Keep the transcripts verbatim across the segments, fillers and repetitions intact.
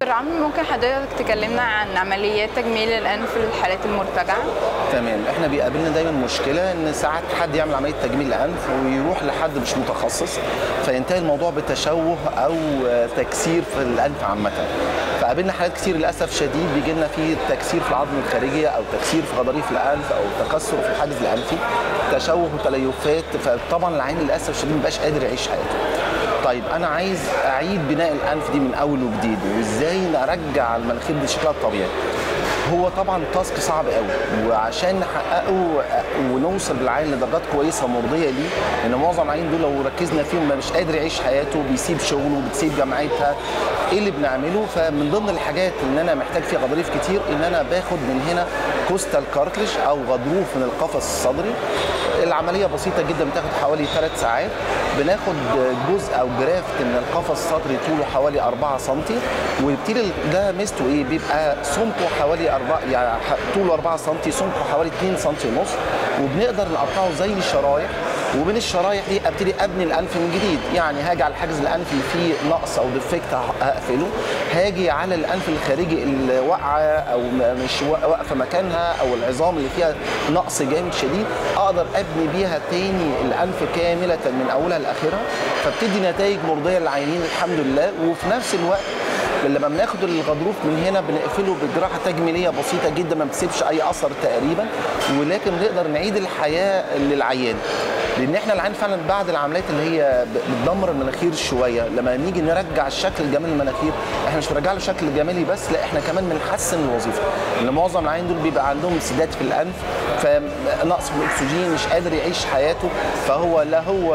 دكتور عمرو، ممكن حضرتك تكلمنا عن عمليات تجميل الانف للحالات المرتجعه؟ تمام. احنا بيقابلنا دايما مشكله ان ساعات حد يعمل عمليه تجميل الانف ويروح لحد مش متخصص فينتهي الموضوع بتشوه او تكسير في الانف عامه. فقابلنا حالات كتير للاسف شديد بيجي لنا فيه تكسير في العظم الخارجيه او تكسير في غضاريف الانف او تكسر في الحاجز الانفي، تشوه وتليفات، فطبعا العين للاسف الشديد ما بقاش قادر يعيش حياته. طيب انا عايز اعيد بناء الانف دي من اول وجديد، وازاي ارجع المناخير دي شكلها الطبيعي؟ هو طبعا تاسك صعب قوي، وعشان نحققه ونوصل بالعين لدرجات كويسه مرضيه ليه، لان معظم العيين دول لو ركزنا فيهم مش قادر يعيش حياته، بيسيب شغله، بتسيب جامعتها. ايه اللي بنعمله؟ فمن ضمن الحاجات ان انا محتاج فيها غضاريف كتير ان انا باخد من هنا كوستال كارتلج او غضروف من القفص الصدري. العمليه بسيطه جدا، بتاخد حوالي ثلاث ساعات. بناخد جزء او جرافت من القفص الصدري طوله حوالي أربعة سنتي، والبتيل ده ميزته ايه؟ بيبقى سمكه حوالي أربعة، يعني طوله أربعة سنتي، سمكه حوالي اتنين سنتي ونص، وبنقدر نقطعه زي الشرايح، ومن الشرايح دي ابتدي ابني الانف من جديد. يعني هاجي على الحاجز الانفي اللي فيه نقص او ديفكت هقفله، هاجي على الانف الخارجي اللي واقعه او مش واقفه مكانها او العظام اللي فيها نقص جامد شديد، اقدر ابني بيها تاني الانف كامله من اولها لاخرها، فبتدي نتائج مرضيه للعيانين الحمد لله. وفي نفس الوقت لما بناخد الغضروف من هنا بنقفله بجراحه تجميليه بسيطه جدا ما بتسيبش اي اثر تقريبا، ولكن بنقدر نعيد الحياه للعيان. لان احنا العين فعلا بعد العمليات اللي هي بتدمر المناخير شويه، لما نيجي نرجع الشكل الجمالي للمناخير، احنا مش بنرجع له شكل جمالي بس، لا احنا كمان بنحسن الوظيفه. لان معظم العين دول بيبقى عندهم انسداد في الانف، فنقص في الاكسجين، مش قادر يعيش حياته، فهو لا هو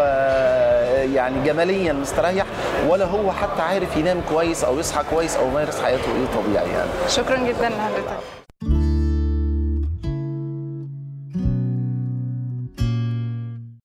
يعني جماليا مستريح ولا هو حتى عارف ينام كويس او يصحى كويس او يمارس حياته ايه طبيعي يعني. شكرا جدا لحضرتك.